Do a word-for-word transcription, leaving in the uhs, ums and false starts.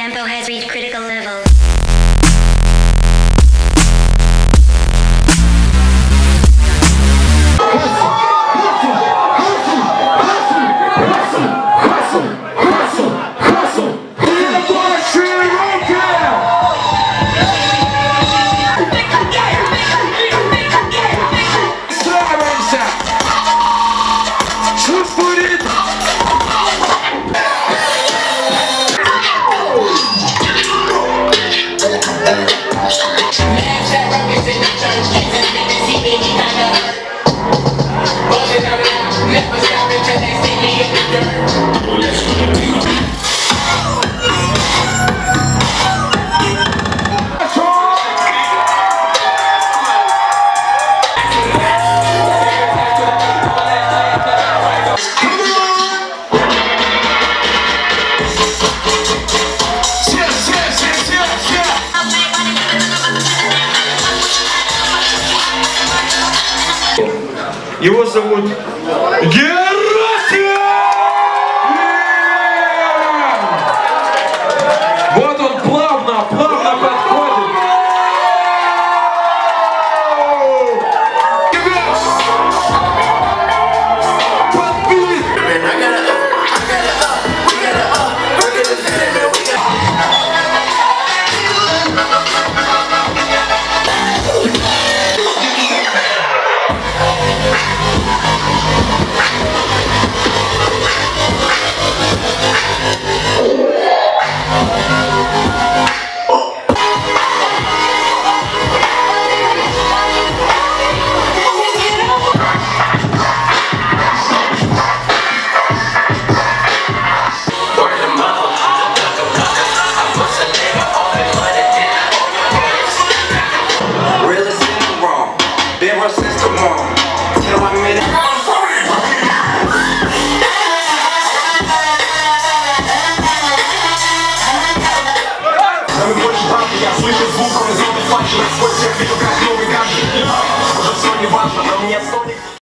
tempo has reached critical levels. Его зовут Герасим! Вот он плавно, плавно подходит. Подбит! Since tomorrow, till I'm in it. Я слышу звук, он из-за фальшивых сквозь всех видел, как новый гаджет. Может, все не важно, но мне столик.